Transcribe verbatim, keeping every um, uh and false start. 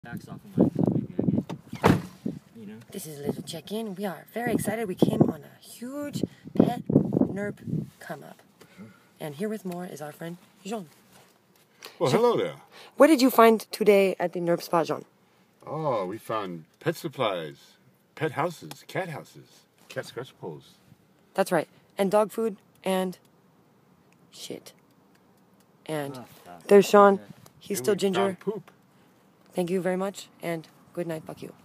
Backs off of mine, so maybe I get, you know. This is a little check-in. We are very excited. We came on a huge pet Nerp come-up. And here with more is our friend, Jean. Well, hello there. What did you find today at the Nerp spot, Jean? Oh, we found pet supplies, pet houses, cat houses, cat scratch poles. That's right. And dog food and shit. And Oh, fuck. there's Sean. He's And still we ginger. found poop. Thank you very much, and good night, fuck you.